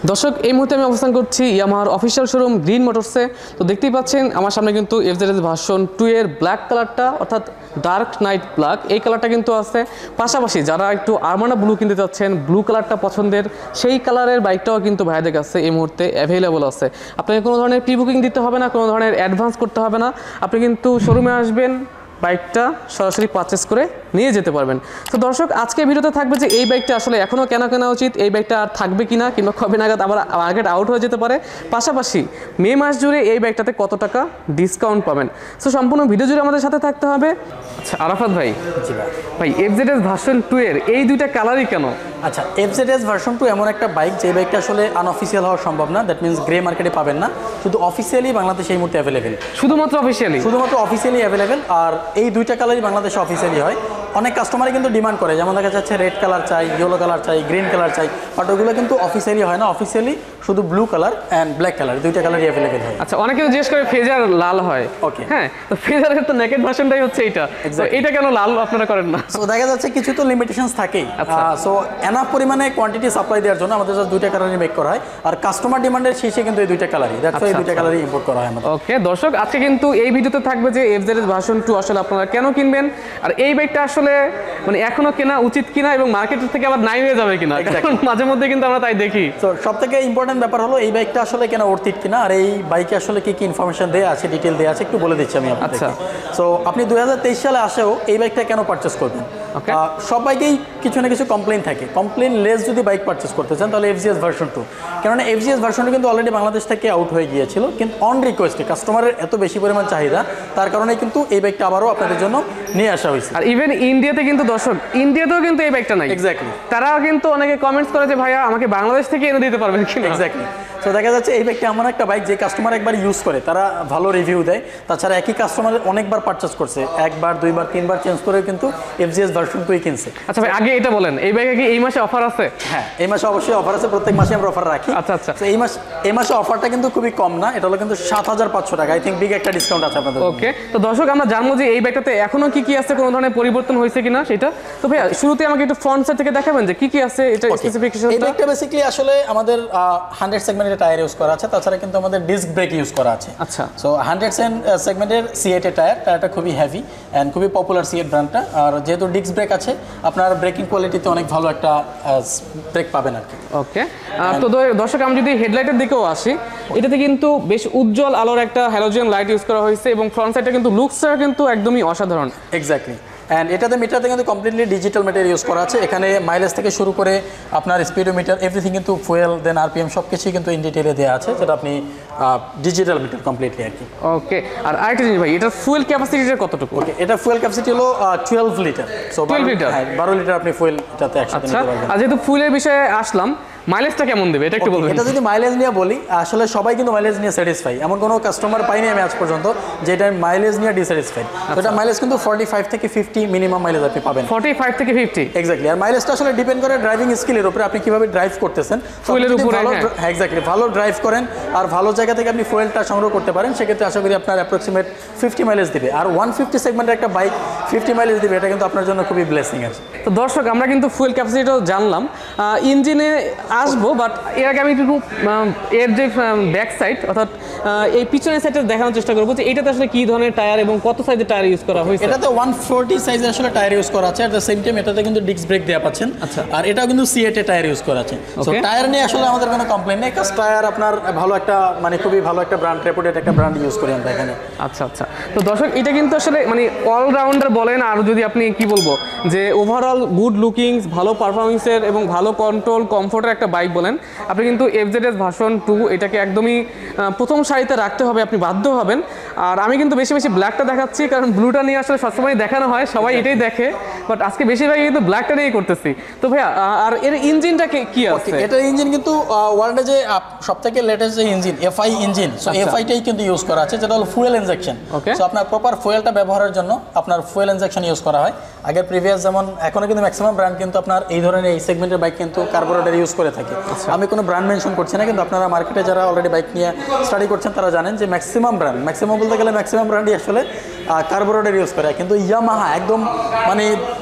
দর্শক এই মুহূর্তে আমি অবস্থান করছি ইয়ামাহার অফিসিয়াল শোরুম গ্রিন মোটরসে। তো দেখতেই পাচ্ছেন আমার সামনে কিন্তু এফজেডএস ভার্সন 2 এর ব্ল্যাক কালারটা অর্থাৎ ডার্ক নাইট ব্ল্যাক এই কালারটা কিন্তু আছে। পাশাপাশি যারা একটু আরমানা ব্লু কিনতে চাচ্ছেন, ব্লু কালারটা পছন্দের, সেই কালারের বাইকটাও কিন্তু ভাইদের কাছে এই মুহূর্তে অ্যাভেলেবল আছে। আপনাকে কোনো ধরনের প্রি বুকিং দিতে হবে না, কোনো ধরনের অ্যাডভান্স করতে হবে না। আপনি কিন্তু শোরুমে আসবেন, বাইকটা সরাসরি পারচেস করে নিয়ে যেতে পারবেন। তো দর্শক আজকে ভিডিওতে থাকবে যে এই বাইকটা আসলে এখনও কেনা উচিত, এই বাইকটা আর থাকবে কিনা, কিংবা কবে নাগাদ আবার মার্কেট আউট হয়ে যেতে পারে। পাশাপাশি মে মাস জুড়ে এই বাইকটাতে কত টাকা ডিসকাউন্ট পাবেন। সো সম্পূর্ণ ভিডিও জুড়ে আমাদের সাথে থাকতে হবে। আচ্ছা আরাফাত ভাই, ভাই এফজেডএস ভার্সন 2 এর এই দুইটা কালারই কেন? আচ্ছা, এফজেডএস ভার্সন 2 এমন একটা বাইক যে বাইকটা আসলে আনঅফিসিয়াল হওয়া সম্ভব না। দ্যাট মিনস গ্রে মার্কেটে পাবেন না, শুধু অফিসিয়ালি বাংলাদেশে এই মুহূর্তে অ্যাভেলেবেল। শুধুমাত্র অফিসিয়ালি অ্যাভেলেবেল। আর এই দুইটা কালারই বাংলাদেশে অফিসিয়ালি হয়। অনেক কাস্টমারই কিন্তু ডিমান্ড করে, যেমন দেখা যাচ্ছে রেড কালার চাই, ইয়েলো কালার চাই, গ্রিন কালার চাই, বাট ওগুলো কিন্তু অফিসিয়ালি হয় না। অফিসিয়ালি শুধু blue colour and black colour দুইটা কালারই অ্যাভেলেবেল হয়। আচ্ছা, অনেকে জিজ্ঞেস করে ফেজার লাল হয়। ওকে, হ্যাঁ, তো ফেজারের তো নেকেড ভার্সনটাই হচ্ছে এইটা, তো এটা কেন লাল আপনারা করেন না? সো দেখা যাচ্ছে কিছু তো লিমিটেশনস থাকেই। সো এনাফ পরিমাণে কোয়ান্টিটি সাপ্লাই দেওয়ার জন্য আমাদের জাস্ট দুইটা কালারই মেক করা হয়। আর কাস্টমার ডিমান্ডের শেষে কিন্তু এই দুইটা কালারই, দ্যাটস ওয়াই এই দুইটা কালারই ইম্পোর্ট করা হয় আমাদের। ওকে দর্শক, আজকে কিন্তু এই ভিডিওতে থাকবে যে এফজেডএস ভার্সন 2 আসলে আপনারা কেন কিনবেন, আর এই বাইকটা আসলে মানে এখনো কেনা উচিত কিনা, এবং মার্কেটের থেকে আবার নাই হয়ে যাবে কিনা, কারণ মাঝে মধ্যে কিন্তু আমরা তাই দেখি। তো সবথেকে ইম্পর্টেন্ট ব্যাপার হলো এই বাইকটা আসলে কেন অর্থিত কিনা, আর এই বাইকে আসলে কি কি ইনফরমেশন দেওয়া আছে, ডিটেল দেওয়া আছে, একটু বলে দিচ্ছি আমি আপনাকে। আচ্ছা, সো আপনি 2023 সালে আসেও এই বাইকটা কেন পারচেস করবেন? সব বাইকেই কিছু না কিছু কমপ্লেন থাকে। কমপ্লেন লেস যদি বাইক পারচেস করতে চান তাহলে এফজিএস ভার্সন 2, কেননা এফজিএস ভার্সন 2 কিন্তু অলরেডি বাংলাদেশ থেকে আউট হয়ে গিয়েছিল, কিন্তু অন রিকোয়েস্টে কাস্টমারের এত বেশি পরিমাণ চাহিদা, তার কারণে কিন্তু এই বাইকটা আবারও আপনাদের জন্য নিয়ে আসা হয়েছে। আর ইভেন ইন্ডিয়াতে কিন্তু দর্শক, ইন্ডিয়াতেও কিন্তু এই বাইকটা নাই। এক্স্যাক্টলি, তারাও কিন্তু অনেকে কমেন্টস করে যে ভাইয়া আমাকে বাংলাদেশ থেকে এনে দিতে পারবেন কিনা। এক্স্যাক্টলি। তো দেখা যাচ্ছে এই বাইকটা এমন একটা বাইক যে কাস্টমার একবার ইউজ করে তারা ভালো রিভিউ দেয়। তাছাড়া একই কাস্টমার অনেকবার পারচেস করছে, একবার, দুইবার, তিনবার চেঞ্জ করে কিন্তু এফজিএস ভার্সন 2 কিনছে। আচ্ছা ভাই, আগে এটা বলেন, এই বাইকে কি এই মাসে অফার আছে? হ্যাঁ, এই মাসে অবশ্যই অফার আছে, প্রত্যেক মাসে আমরা অফার রাখি। আচ্ছা আচ্ছা, তো এই মাসে অফারটা কিন্তু খুবই কম না, এটা হলো কিন্তু 7500 টাকা। আই থিঙ্ক বিগ একটা ডিসকাউন্ট আছে আপনাদের। ওকে, তো দর্শক আমরা জানবো যে এই বাইকটাতে এখনো কি কি আছে, কোনো ধরনের পরিবর্তন হয়েছে কিনা সেটা। তো ভাইয়া শুরুতে আমাকে একটু ফ্রন্ট সাইড থেকে দেখাবেন যে কি কি আছে এটা স্পেসিফিকেশন। এই বাইকটা বেসিক্যালি আসলে আমাদের 100 সেগমেন্টের টায়ার ইউজ করা আছে, তাছাড়া কিন্তু আমাদের ডিস্ক ব্রেক ইউজ করা আছে। আচ্ছা, সো 100 সেগমেন্টের C8 এর টায়ারটা খুবই হেভি অ্যান্ড খুবই পপুলার C8 ব্র্যান্ডটা। আর যেহেতু ডিস্ক ব্রেক আছে, আপনার ব্রেকিং কোয়ালিটিতে অনেক ভালো একটা ব্রেক পাবেন আর কি। ওকে, তো দর্শক আমি যদি হেডলাইটের দিকেও আসি, এটাতে কিন্তু বেশ উজ্জ্বল আলোর একটা হ্যালোজেন লাইট ইউজ করা হয়েছে, এবং ফ্রন্ট সাইডটা কিন্তু লুকসটা কিন্তু একদমই অসাধারণ। এক্স্যাক্টলি। অ্যান্ড এটাতে মিটারতে কিন্তু কমপ্লিটলি ডিজিটাল মিটার ইউজ করা আছে। এখানে মাইলেজ থেকে শুরু করে আপনার স্পিডোমিটার, এভরিথিং কিন্তু ফুয়েল দেন আরপিএম সব কিছুই কিন্তু ইন ডিটেলে দেওয়া আছে, যেটা আপনি ডিজিটাল মিটার কমপ্লিটলি আর কি। ওকে, আর আরেকটা জিনিস ভাই, এটার ফুয়েল ক্যাপাসিটিটা কতটুকু? ওকে, এটা ফুয়েল ক্যাপাসিটি হলো 12 লিটার। সো 12 লিটার, হ্যাঁ 12 লিটার আপনি ফুয়েল এটাতে একসাথে নিতে পারবেন। আর যেহেতু ফুয়েলের বিষয়ে আসলাম, মাইলেজটা কেমন দেবে এটা একটু বলবেন? এটা যদি মাইলেজ নিয়ে বলি, আসলে সবাই কিন্তু মাইলেজ নিয়ে স্যাটিসফাই, এমন কোনো কাস্টমার পাইনি আমি আজ পর্যন্ত যেটা মাইলেজ নিয়ে ডিস্যাটিসফাইড। তো এটা মাইলেজ কিন্তু 45 থেকে 50 মিনিমাম মাইলেজ আপনি পাবেন। 45 থেকে 50, এক্স্যাক্টলি। আর মাইলেজটা আসলে ডিপেন্ড করে ড্রাইভিং স্কিলের উপরে, আপনি কিভাবে ড্রাইভ করতেছেন ফুয়েলের উপরে। হ্যাঁ এক্স্যাক্টলি, ভালো ড্রাইভ করেন আর ভালো জায়গা থেকে আপনি ফুয়েলটা সংগ্রহ করতে পারেন, সেক্ষেত্রে আশা করি আপনার অ্যাপ্রক্সিমেট 50 মাইলেজ দিবে। আর 150 সেগমেন্টের একটা বাইক 50 মাইলেজ দিবে, এটা কিন্তু আপনার জন্য খুবই ব্লেসিং আছে। তো দর্শক আমরা কিন্তু ফুয়েল ক্যাপাসিটিটাও জানলাম, ইঞ্জিনে আসবো, বাট এর আগে আমি একটু এর যে ব্যাক সাইড অর্থাৎ এই পিছনের সাইডটা দেখানোর চেষ্টা করবো যে এইটাতে আসলে কি ধরনের টায়ার এবং কত সাইজের টায়ার ইউজ করা হয়েছে। এটাতে 140 সাইজের আসলে টায়ার ইউজ করা আছে। এট দ্য সেম টাইম এটাতে কিন্তু ডিস্ক ব্রেক দেওয়া পাচ্ছেন। আচ্ছা, আর এটাও কিন্তু C8 এর টায়ার ইউজ করা আছে। সো টায়ার নিয়ে আসলে আমাদের কোনো কমপ্লেইন নেই, কারণ টায়ার আপনার ভালো একটা, মানে খুবই ভালো একটা ব্র্যান্ড, রেপুটেড একটা ব্র্যান্ড ইউজ করি আমরা এখানে। আচ্ছা আচ্ছা, তো দর্শক এটা কিন্তু আসলে মানে অলরাউন্ডার বলেন, আর যদি আপনি কি বলবো যে ওভারঅল গুড লুকিংস, ভালো পারফরমেন্সের এবং ভালো কন্ট্রোল কমফোর্টের একটা বাইক বলেন, আপনি কিন্তু এফজেডএস ভার্সন 2 এটাকে একদমই প্রথম সারিতে রাখতে হবে, আপনি বাধ্য হবেন। আর আমি কিন্তু বেশি বেশি ব্ল্যাকটা দেখাচ্ছি, কারণ ব্লুটা নিয়ে আসলে সবসময় দেখানো হয়, সবাই এটাই দেখে, বাট আজকে বেশিরভাগ কিন্তু ব্ল্যাকটা নিয়েই করতেছি। তো ভাইয়া, আর এর ইঞ্জিনটা কি আছে? এটার ইঞ্জিন কিন্তু ওয়ার্ল্ডে যে সবথেকে লেটেস্ট যে ইঞ্জিন, FI ইঞ্জিন। সো FI-টাই কিন্তু ইউজ করা আছে, যেটা হলো ফুয়েল ইনজেকশন। সো আপনার প্রপার ফুয়েলটা ব্যবহারের জন্য আপনার ফুয়েল ইনজেকশন ইউজ করা হয়। আগের প্রিভিয়াস যেমন, এখনো কিন্তু ম্যাক্সিমাম ব্র্যান্ড কিন্তু আপনার এই ধরনের এই সেগমেন্টের বাইক কিন্তু কার্বোরেটর ইউজ করে থাকে। আমি কোনো ব্র্যান্ড মেনশন করছি না, কিন্তু আপনারা মার্কেটে যারা অলরেডি বাইক নিয়ে স্টাডি করছেন তারা জানেন যে ম্যাক্সিমাম বলতে গেলে ম্যাক্সিমাম ব্র্যান্ডই আসলে কার্বোরেটর ইউজ করে। কিন্তু ইয়ামাহা একদম মানে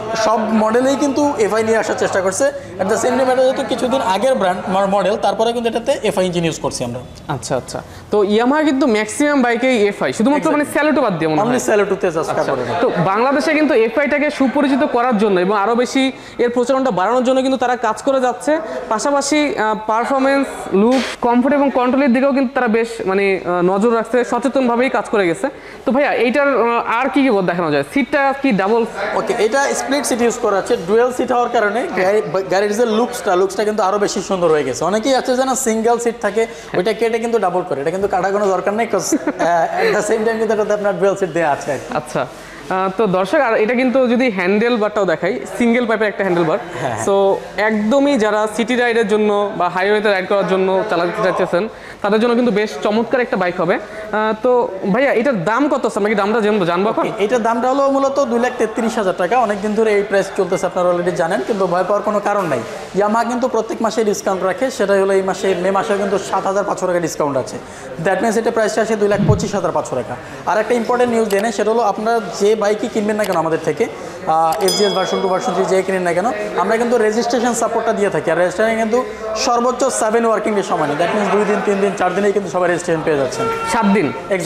সব মডেলেই কিন্তু এফআই নিয়ে আসার চেষ্টা করছে। অ্যাট দ্য সেম টাইম এটা যেহেতু কিছুদিন আগের ব্র্যান্ড মডেল, তারপরে কিন্তু এটাতে এফআই ইঞ্জিন ইউজ করছি আমরা। আচ্ছা আচ্ছা, তো ইয়ামাহা কিন্তু ম্যাক্সিমাম বাইকেই এফআই, শুধুমাত্র মানে স্যালুটো বাদ দিয়ে মনে হয়। অনলি স্যালুটোতে জাস্ট করে। তো বাংলাদেশে কিন্তু এফআইটাকে সুপরিচিত করার জন্য এবং আরও বেশি এর প্রচলনটা বাড়ানোর জন্য কিন্তু তারা কাজ করে যাচ্ছে। পাশাপাশি পারফরমেন্স, লুক, কমফোর্ট এবং কন্ট্রোলের দিকেও কিন্তু তারা বেশ মানে নজর রাখছে, সচেতনভাবেই কাজ করে গেছে। তো ভাইয়া এইটার আর কি কি দেখানো যায়? সিটটা কি ডাবল? ওকে, এটা স্প্লিট সিট ইউজ করা আছে, ডুয়েল সিট হওয়ার কারণে গাড়ির যে লুকসটা কিন্তু আরো বেশি সুন্দর হয়ে গেছে। অনেকেই আছে যে না সিঙ্গেল সিট থাকে, ওইটা কেটে কিন্তু ডাবল করে, এটা কিন্তু কাটা কোনো দরকার নেই, cause at the same time কিন্তু এটাতে আপনার ডুয়েল সিট দেওয়া আছে। আচ্ছা, তো দর্শক আর এটা কিন্তু যদি হ্যান্ডেল বারটাও দেখাই, সিঙ্গেল পাইপের একটা হ্যান্ডেল বার। সো একদমই যারা সিটি রাইডের জন্য বা হাইওয়েতে রাইড করার জন্য চালাতে চাইতেছেন তাদের জন্য কিন্তু বেশ চমৎকার একটা বাইক হবে। তো ভাইয়া এটার দাম কত আছে, আমরা কি দামটা জানবো এখন? এটার দামটা হলো মূলত 2,33,000 টাকা। অনেকদিন ধরে এই প্রাইস চলতেছে, আপনারা অলরেডি জানেন, কিন্তু ভয় পাওয়ার কোনো কারণ নাই। ইয়ামাহা কিন্তু প্রত্যেক মাসে ডিসকাউন্ট রাখে, সেটা হলো এই মাসে মে মাসেও কিন্তু 7,500 টাকা ডিসকাউন্ট আছে। দ্যাট মিনস এটা প্রাইসটা আসে 2,25,500 টাকা। আর একটা ইম্পর্টেন্ট নিউজ জেনে, সেটা হলো আপনারা যে বাইকই কিনবেন না কেন আমাদের থেকে, FGS ভার্সন 2 ভার্সন 3 যে কিনেন না কেন, আমরা কিন্তু রেজিস্ট্রেশন সাপোর্টটা দিয়ে থাকি। আর রেজিস্ট্রেশন কিন্তু সর্বোচ্চ 7 ওয়ার্কিং ডে সময় নেই। দ্যাট মিনস 2 দিন 3 দিন 4 দিনেই কিন্তু সবাই রেজিস্ট্রেশন পেয়ে যাচ্ছেন। 7 দিন,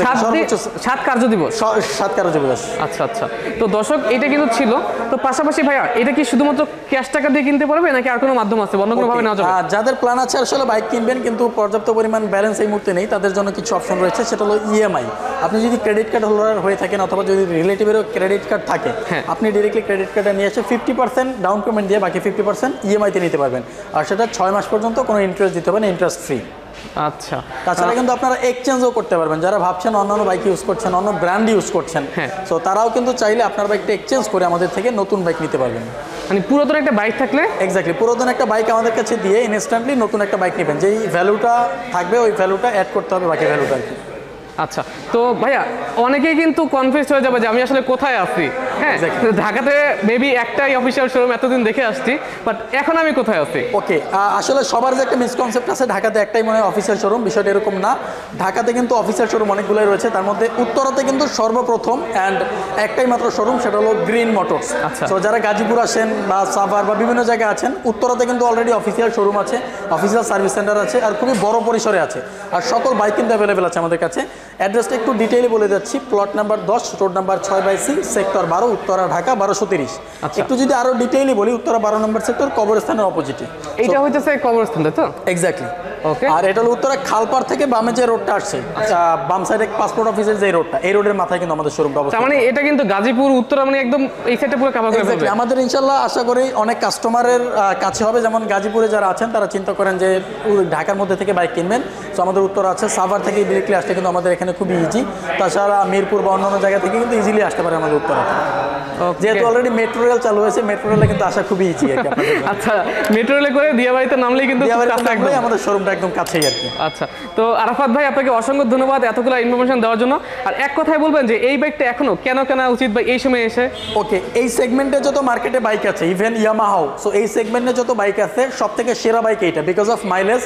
7 কার্য দিবস, 7 কার্য দিবস। আচ্ছা আচ্ছা, তো দর্শক এটা কিন্তু ছিল। তো পাশাপাশি ভাইয়া এটা কি শুধুমাত্র ক্যাশ টাকা দিয়ে কিনতে পারবে নাকি আর কোনো মাধ্যম আছে, অন্য কোনো ভাবে নেওয়া যাবে? যাদের প্ল্যান আছে আসলে বাইক কিনবেন কিন্তু পর্যাপ্ত পরিমাণ ব্যালেন্স এই মুহূর্তে নেই, তাদের জন্য কিছু অপশন রয়েছে, সেটা হলো ইএমআই। আপনি যদি ক্রেডিট কার্ড হোল্ডার হয়ে থাকেন অথবা যদি রিলেটিভেরও ক্রেডিট কার্ড থাকে, আপনি ডিরেক্টলি ক্রেডিট কার্ডে নিয়ে এসে 50% ডাউন পেমেন্ট দিয়ে বাকি 50% ইএমআইতে নিতে পারবেন। আর সেটা 6 মাস পর্যন্ত কোনো ইন্টারেস্ট দিতে হবে না, ইন্টারেস্ট ফ্রি। আচ্ছা, তাছাড়া কিন্তু আপনারা এক্সচেঞ্জও করতে পারবেন। যারা ভাবছেন অন্যান্য বাইক ইউজ করছেন, অন্য ব্র্যান্ড ইউজ করছেন, তো তারাও কিন্তু চাইলে আপনার বাইকটা এক্সচেঞ্জ করে আমাদের থেকে নতুন বাইক নিতে পারবেন। মানে পুরাতন একটা বাইক থাকলে, এক্স্যাক্টলি পুরাতন একটা বাইক আমাদের কাছে দিয়ে ইনস্ট্যান্টলি নতুন একটা বাইক নেবেন, যেই ভ্যালুটা থাকবে ওই ভ্যালুটা অ্যাড করতে হবে বাকি ভ্যালুটা আর কি। আচ্ছা, তো ভাইয়া অনেকেই কিন্তু কনফিউজ হয়ে যাবে যে আমি আসলে কোথায় আছি। হ্যাঁ, ঢাকাতে মেবি একটাই অফিসিয়াল শোরুম এতদিন দেখে আসছি, বাট এখন আমি কোথায় আছি? ওকে, আসলে সবার যে একটা মিসকনসেপ্ট আছে ঢাকাতে একটাই মনে হয় অফিসিয়াল শোরুম, বিষয়টা এরকম না। ঢাকাতে কিন্তু অফিসিয়াল শোরুম অনেকগুলোই রয়েছে, তার মধ্যে উত্তরাতে কিন্তু সর্বপ্রথম অ্যান্ড একটাই মাত্র শোরুম, সেটা হলো গ্রিন মোটরস। আচ্ছা, তো যারা গাজীপুর আসেন বা সাভার বা বিভিন্ন জায়গায় আছেন, উত্তরাতে কিন্তু অলরেডি অফিসিয়াল শোরুম আছে, অফিসিয়াল সার্ভিস সেন্টার আছে, আর খুবই বড় পরিসরে আছে, আর সকল বাইক কিন্তু অ্যাভেলেবেল আছে আমাদের কাছে। অ্যাড্রেসটা একটু ডিটেইলে বলে যাচ্ছি, plot number 10, road number 6/C, sector 12, Uttara, Dhaka 1230। একটু যদি আরো ডিটেইলে বলি, উত্তরা 12 নম্বর সেক্টর, কবরস্থানের অপোজিটে। এইটা হইতেছে কবরস্থান, তাই তো? এক্স্যাক্টলি। ওকে, আর এটা হলো উত্তরা খালপাড় থেকে বামে যে রোডটা আসছে, বাম সাইডে পাসপোর্ট অফিসের যে রোডটা, এই রোডের মাথায় কিন্তু আমাদের শোরুমটা অবস্থিত। মানে এটা কিন্তু গাজীপুর উত্তরা মানে একদম এই সাইডটা পুরো কভার করে ফেলবে। আমাদের ইনশাআল্লাহ আশা করি অনেক কাস্টমারের কাছে হবে। যেমন গাজীপুরে যারা আছেন তারা চিন্তা করেন যে ঢাকার মধ্যে থেকে বাইক কিনবেন, তো আমাদের উত্তরা আছে, সাভার থেকে ডিরেক্টলি আসতে কিন্তু আমাদের এখানে খুবই ইজি। তাছাড়া মিরপুর বা অন্যান্য জায়গা থেকে কিন্তু ইজিলি আসতে পারে আমাদের উত্তরাতে, যেহেতু অলরেডি মেট্রো রেল চালু হয়েছে। মেট্রো রেলে কিন্তু আসা খুবই ইজি আর কি। আচ্ছা, মেট্রো রেলে করে দিয়াবাড়িতে নামলেই কিন্তু আমাদের শোরুমটা একদম কাছেই আর কি। আচ্ছা, তো আরাফাত ভাই আপনাকে অসংখ্য ধন্যবাদ এতগুলো ইনফরমেশন দেওয়ার জন্য। আর এক কথায় বলবেন যে এই বাইকটা এখনো কেন কেনা উচিত বা এই সময় এসে? ওকে, এই সেগমেন্টে যত মার্কেটে বাইক আছে, ইভেন ইয়ামাহাও, সো এই সেগমেন্টে যত বাইক আছে সব থেকে সেরা বাইক এইটা, because of mileage,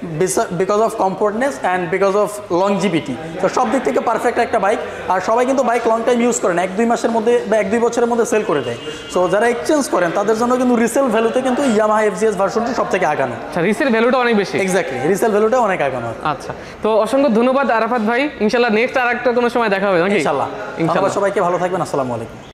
because of comfortness and because of longevity. তো সব দিক থেকে পারফেক্ট একটা বাইক। আর সবাই কিন্তু বাইক লং টাইম ইউজ করেন, 1-2 মাসের মধ্যে বা 1-2 বছরের মধ্যে সেল করে দেয়। সো যারা এক্সচেঞ্জ করেন তাদের জন্য কিন্তু রিসেল ভ্যালুতে কিন্তু ইয়ামাহা FGS ভার্সনটা সব থেকে আগানো। আচ্ছা, রিসেল ভ্যালুটা অনেক বেশি। এক্স্যাক্টলি, রিসেল ভ্যালুটা অনেক আগানো। আচ্ছা, তো অসংখ্য ধন্যবাদ আরাফাত ভাই। ইনশাআল্লাহ নেক্সট আর একটা কোনো সময় দেখা হবে নাকি? ইনশাআল্লাহ। সবাইকে ভালো থাকবেন। আসসালামু আলাইকুম।